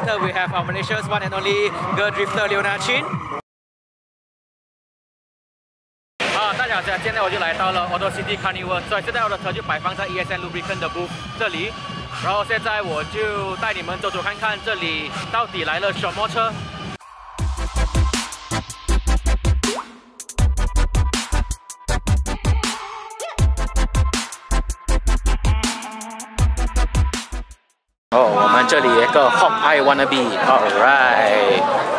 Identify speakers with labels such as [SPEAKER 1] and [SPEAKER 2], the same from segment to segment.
[SPEAKER 1] later we have our Malaysia's one and only girl drifter Liew。大家好，现在我就来到了 AutoCity Carnival， 所以现在我的车就摆放在 ESN Lubricant 的 booth 这里。然后现在我就带你们走走看看这里到底来了什么车。 哦，我们这里有一个 Hop I Wanna Be，Alright。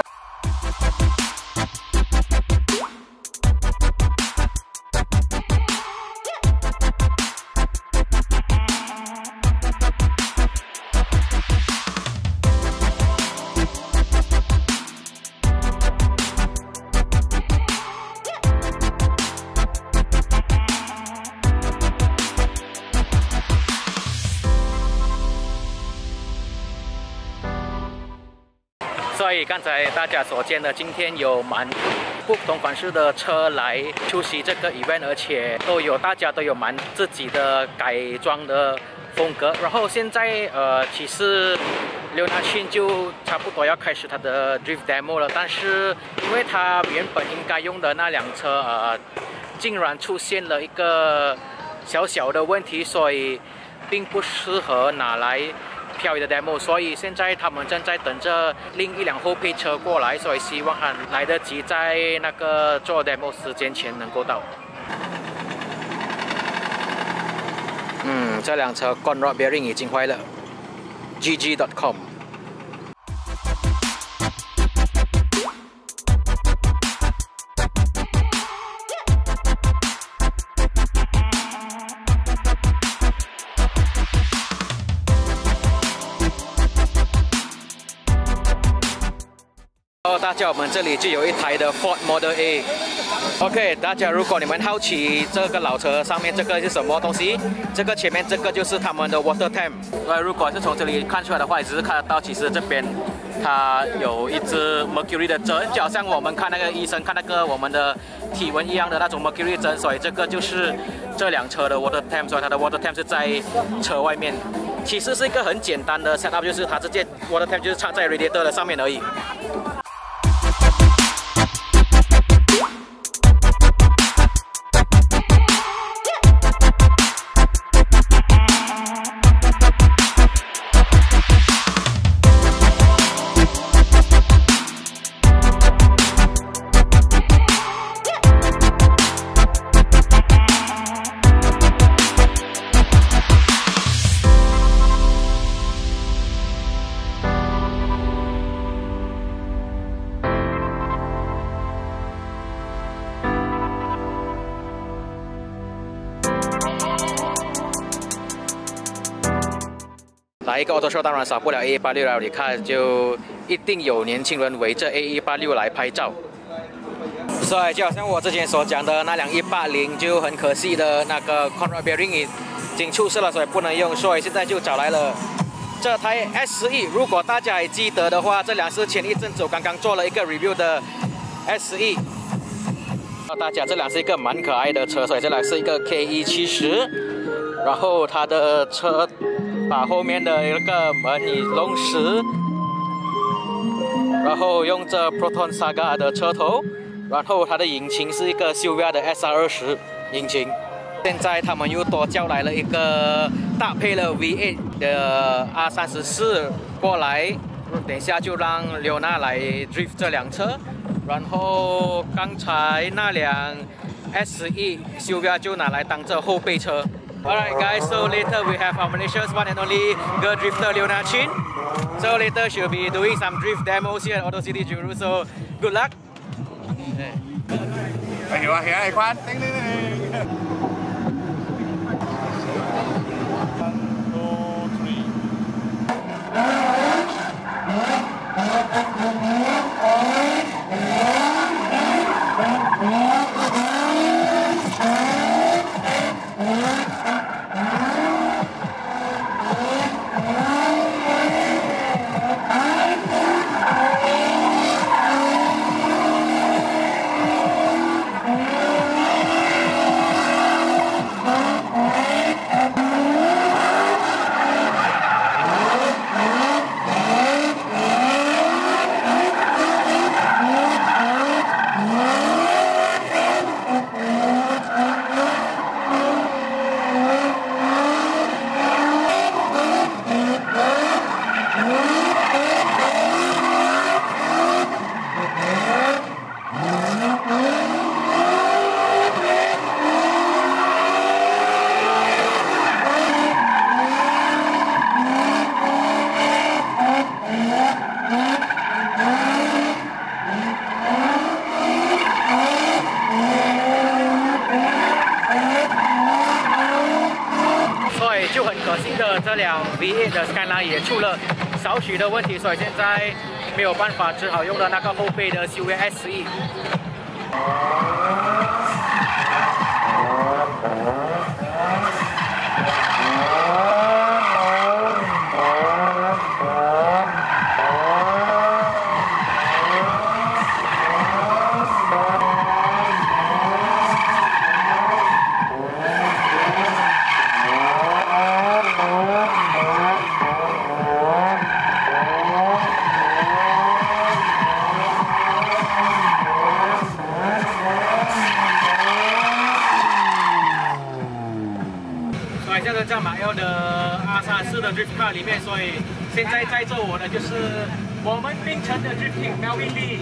[SPEAKER 1] 所以刚才大家所见的，今天有蛮不同款式的车来出席这个 event， 而且大家都有蛮自己的改装的风格。然后现在其实Liew就差不多要开始他的 drift demo 了，但是因为他原本应该用的那辆车竟然出现了一个小小的问题，所以并不适合拿来 漂移的 demo， 所以现在他们正在等着另一辆后备车过来，所以希望还来得及在那个做 demo 时间前能够到。这辆车 conrod bearing 已经坏了 ，gg.com。 大家，我们这里就有一台的 Ford Model A。OK， 大家，如果你们好奇这个老车上面这个是什么东西，这个前面这个就是他们的 water tank。如果是从这里看出来的话，只是看得到，其实这边它有一只 mercury 的针，就好像我们看那个医生看那个我们的体温一样的那种 mercury 针，所以这个就是这辆车的 water tank， 所以它的 water tank 是在车外面。其实是一个很简单的 setup， 就是它直接 water tank 就是插在 radiator 的上面而已。 来一个 auto show 当然少不了 A186了，你看就一定有年轻人围着 A186来拍照。所以就好像我之前所讲的那辆180，就很可惜的那个 conrod bearing 已经出事了，所以不能用，所以现在就找来了这台 S11。如果大家还记得的话，这辆是前一阵子我刚刚做了一个 review 的 S11。大家，这辆是一个蛮可爱的车，所以这辆是一个 KE70，然后它的车 把后面的一个门以弄实，然后用这 Proton Saga 的车头，然后它的引擎是一个 Silvia 的 SR20 引擎。现在他们又多叫来了一个搭配了 V8 的 R34过来，等一下就让Liew来 drift 这辆车。然后刚才那辆 S11 Silvia 就拿来当这后备车。 Alright guys, so later we have our Malaysia's one and only girl drifter Liew. So later she'll be doing some drift demos here at AutoCity Juru. So good luck.
[SPEAKER 2] ไอ้ควันติ๊ง
[SPEAKER 3] Thank you.
[SPEAKER 1] 这辆 V8 的 Skyline 也出了少许的问题，所以现在没有办法，只好用了那个后备的 SUV S1。现在在马 L 的R34的 Drift Car 里面，所以现在载着我的就是我们槟城的 Drifting Melvin Lee。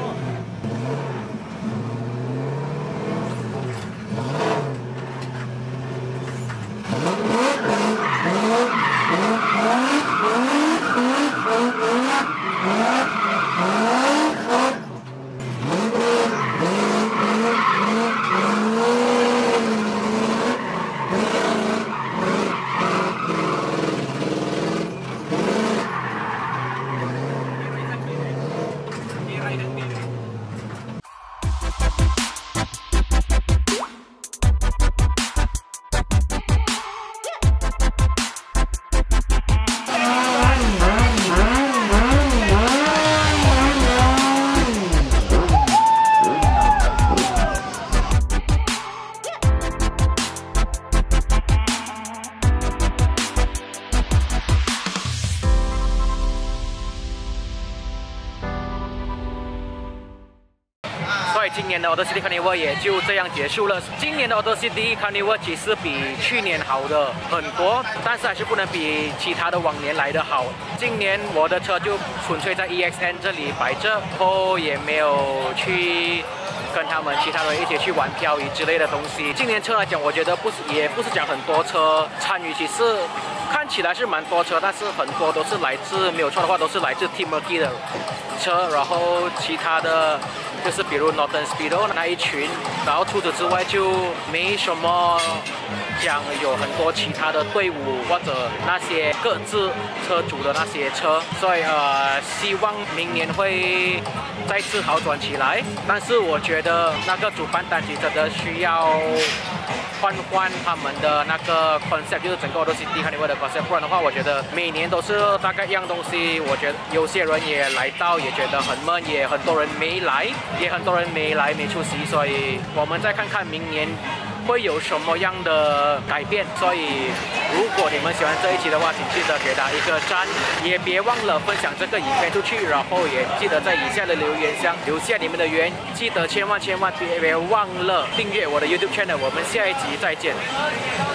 [SPEAKER 1] 所以今年的 AutoCity Carnival 也就这样结束了。今年的 AutoCity Carnival 其实比去年好的很多，但是还是不能比其他的往年来的好。今年我的车就纯粹在 EXN 这里摆着，后也没有去跟他们其他人一起去玩漂移之类的东西。今年车来讲，我觉得也不是讲很多车参与，其实看起来是蛮多车，但是很多都是来自没有错的话都是来自 Team Mercy 的车，然后其他的就是比如 Northern Speedo 那一群，然后除此之外就没什么讲有很多其他的队伍或者那些各自车主的那些车，所以希望明年会再次好转起来。但是我觉得那个主办单局真的需要换他们的那个 concept， 就是整个 AutoCity Carnival 的 concept， 不然的话，我觉得每年都是大概一样东西。我觉得有些人也来到，也觉得很闷，也很多人没来，也很多人没出席，所以我们再看看明年会有什么样的改变。所以如果你们喜欢这一期的话，请记得给他一个赞，也别忘了分享这个影片出去，然后也记得在以下的留言箱留下你们的言，记得千万别忘了订阅我的 YouTube channel。我们下一集再见。